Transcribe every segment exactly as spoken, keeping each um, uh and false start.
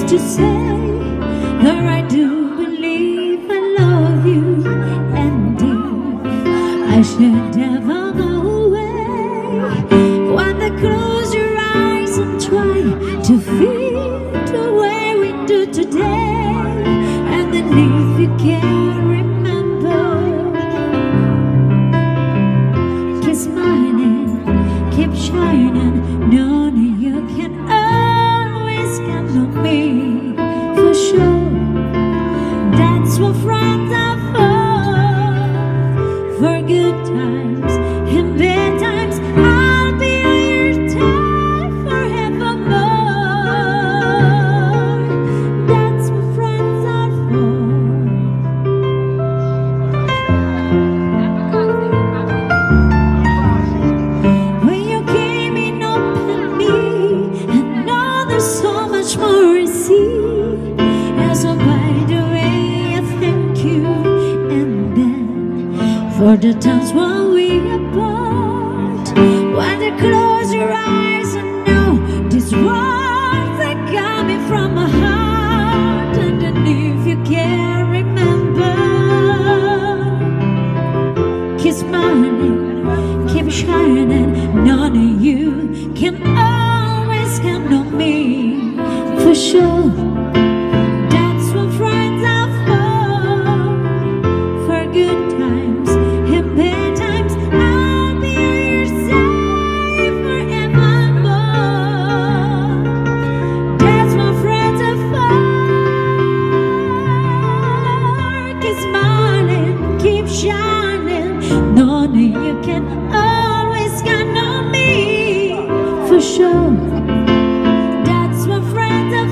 to say that I do believe I love you, and if I should ever go away, when they close your eyes and try to feel the way we do today, and then if you can't remember, kiss mine and keep shining, knowing you can always count on me for sure. That's what friends are for, for good times and bad times. I'll be your time forevermore. That's what friends are for. When you came in, opened me, and now there's so much more I see. As a by the way, I thank you, and then for the times when we apart, when you close your eyes and know these words are coming from my heart, and then if you can't remember, kiss mine, keep shining, knowing you can always count on me for sure. That's what friends are for, for good times and bad times. I'll be your side forevermore. That's what friends are for. Keep smiling, keep shining, knowing you can always count on me for sure. That's what friends are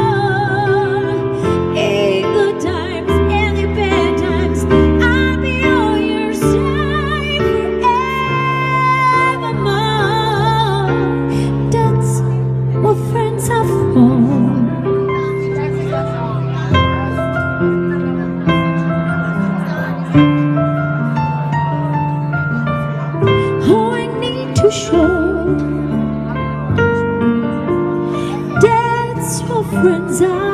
for. In good times and in bad times, I'll be on your side forevermore. That's what friends are for. Oh, I need to show. That's what friends are.